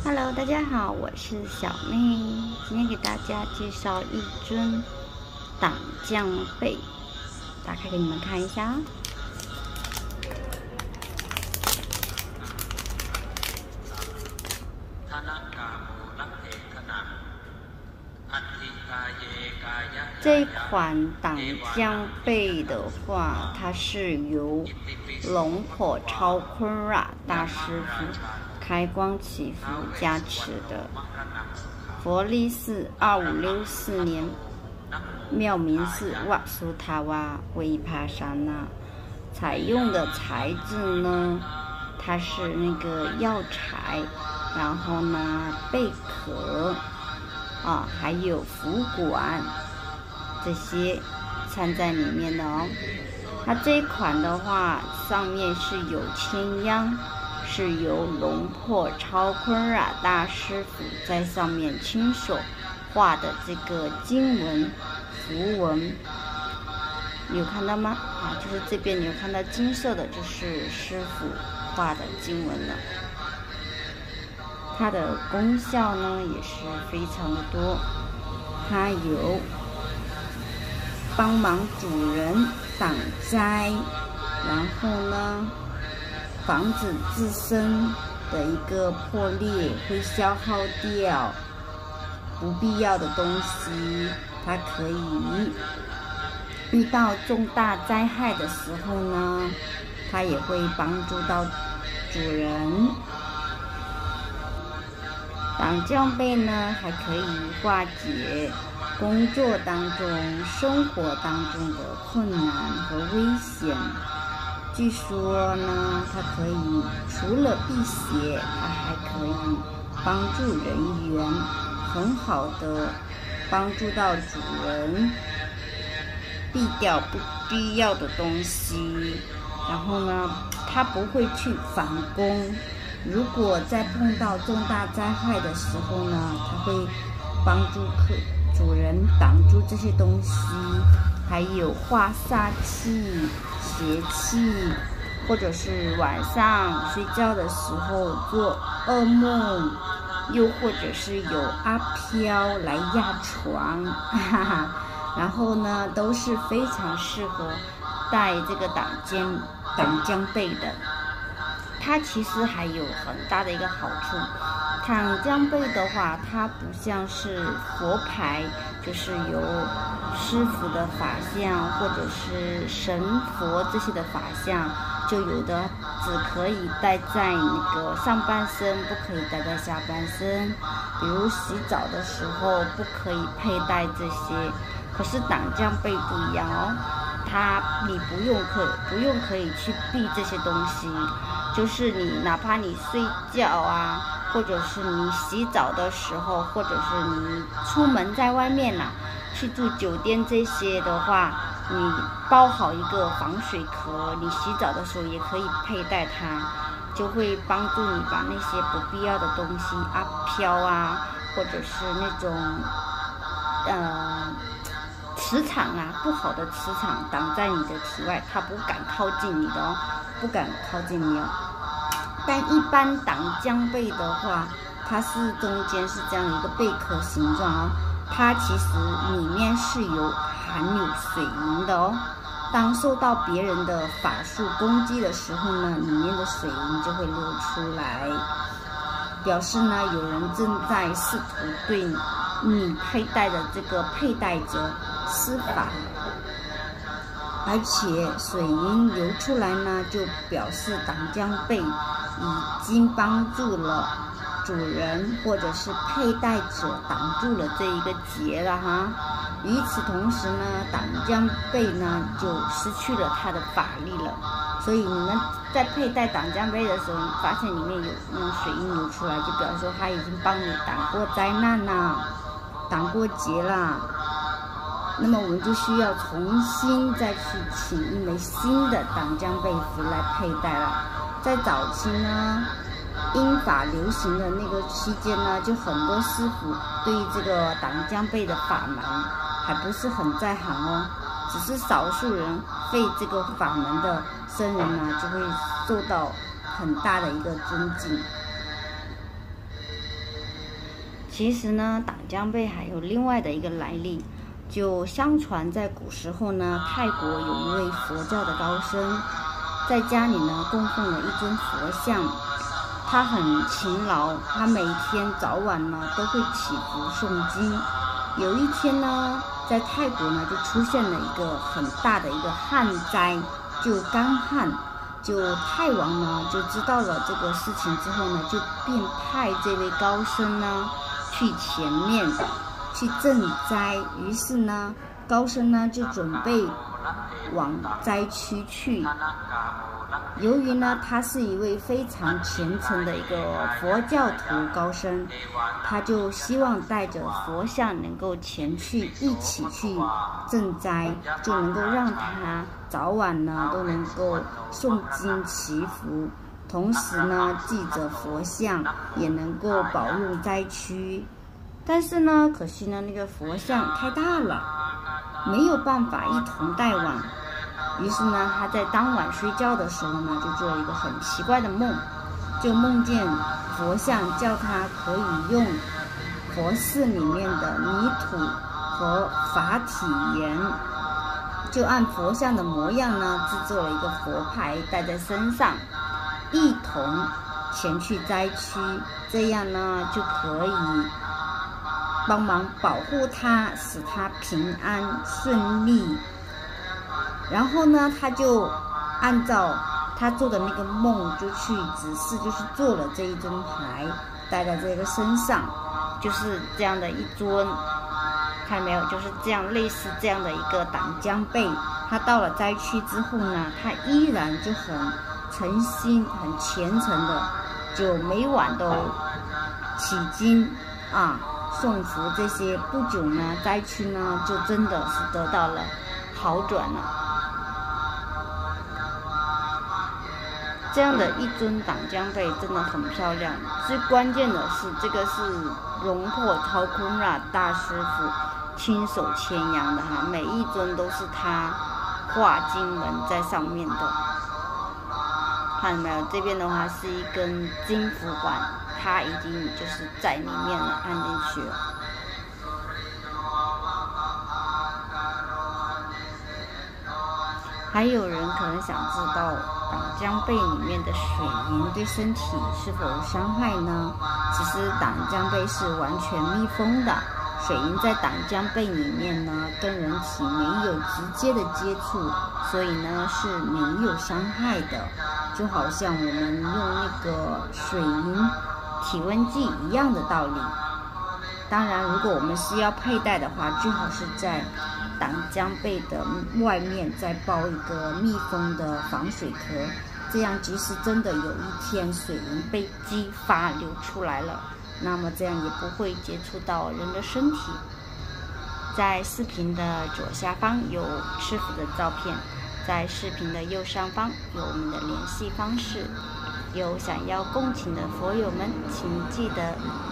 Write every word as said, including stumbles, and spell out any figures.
Hello， 大家好，我是小妹，今天给大家介绍一尊党将贝，打开给你们看一下。这款党将贝的话，它是由龙婆超坤喇大师傅开光祈福加持的。佛历寺二五六四年，妙明寺瓦苏塔瓦维帕沙那，采用的材质呢，它是那个药材，然后呢贝壳啊，还有福管这些掺在里面的哦。它这一款的话，上面是有千央。是由龙婆超坤喇大师傅在上面亲手画的这个经文符文，你有看到吗？啊，就是这边你有看到金色的，就是师傅画的经文了。它的功效呢也是非常的多，它有帮忙主人挡灾，然后呢防止自身的一个破裂，会消耗掉不必要的东西。它可以遇到重大灾害的时候呢，它也会帮助到主人。党将贝呢，还可以化解工作当中、生活当中的困难和危险。据说呢，它可以除了辟邪，它还可以帮助人员很好的帮助到主人，避掉不必要的东西。然后呢，它不会去反攻。如果在碰到重大灾害的时候呢，它会帮助客主人挡住这些东西。还有化煞气、邪气，或者是晚上睡觉的时候做噩梦，又或者是有阿飘来压床，哈哈，然后呢都是非常适合带这个党将党将贝的。它其实还有很大的一个好处，党将贝的话，它不像是佛牌，就是有师傅的法相或者是神佛这些的法相，就有的只可以戴在那个上半身，不可以戴在下半身。比如洗澡的时候不可以佩戴这些。可是党将贝不一样哦，它你不用可不用可以去避这些东西，就是你哪怕你睡觉啊，或者是你洗澡的时候，或者是你出门在外面呐、啊，去住酒店这些的话，你包好一个防水壳，你洗澡的时候也可以佩戴它，就会帮助你把那些不必要的东西阿飘啊，或者是那种呃磁场啊不好的磁场挡在你的体外，它不敢靠近你的哦，不敢靠近你哦。但一般党将贝的话，它是中间是这样一个贝壳形状哦，它其实里面是有含有水银的哦。当受到别人的法术攻击的时候呢，里面的水银就会流出来，表示呢有人正在试图对你佩戴的这个佩戴者施法。而且水银流出来呢，就表示党将贝已经帮助了主人或者是佩戴者挡住了这一个劫了哈。与此同时呢，党将贝呢就失去了它的法力了。所以你们在佩戴党将贝的时候，你发现里面有那种水银流出来，就表示说它已经帮你挡过灾难啦，挡过劫啦。那么我们就需要重新再去请一枚新的党将贝符来佩戴了。在早期呢，英法流行的那个期间呢，就很多师傅对于这个党将贝的法门还不是很在行哦，只是少数人废这个法门的僧人呢，就会受到很大的一个尊敬。 其实呢，党江贝还有另外的一个来历，就相传在古时候呢，泰国有一位佛教的高僧，在家里呢供奉了一尊佛像，他很勤劳，他每天早晚呢都会祈福诵经。有一天呢，在泰国呢就出现了一个很大的一个旱灾，就干旱。就泰王呢就知道了这个事情之后呢，就便派这位高僧呢去前面去赈灾。于是呢，高僧呢就准备往灾区去。由于呢他是一位非常虔诚的一个佛教徒高僧，他就希望带着佛像能够前去一起去赈灾，就能够让他早晚呢都能够诵经祈福，同时呢记着佛像也能够保佑灾区。但是呢，可惜呢那个佛像太大了，没有办法一同带往。于是呢，他在当晚睡觉的时候呢，就做了一个很奇怪的梦，就梦见佛像叫他可以用佛寺里面的泥土和法体盐，就按佛像的模样呢制作了一个佛牌带在身上，一同前去灾区，这样呢就可以帮忙保护他，使他平安顺利。然后呢，他就按照他做的那个梦，就去指示，就是做了这一尊牌，带在这个身上，就是这样的一尊，看到没有？就是这样类似这样的一个党江贝。他到了灾区之后呢，他依然就很诚心、很虔诚的，就每晚都起经啊、诵福这些。不久呢，灾区呢就真的是得到了好转了。这样的一尊党江贝真的很漂亮，最关键的是这个是荣获超空拉大师傅亲手牵羊的哈，每一尊都是他画经文在上面的，看到没有？这边的话是一根金符管，它已经就是在里面了，按进去了。还有人可能想知道党江贝里面的水银对身体是否有伤害呢？其实党江贝是完全密封的，水银在党江贝里面呢跟人体没有直接的接触，所以呢是没有伤害的，就好像我们用那个水银体温计一样的道理。当然，如果我们是要佩戴的话，最好是在党江贝的外面再包一个密封的防水壳，这样即使真的有一天水银被激发流出来了，那么这样也不会接触到人的身体。在视频的左下方有师傅的照片，在视频的右上方有我们的联系方式。有想要共请的佛友们，请记得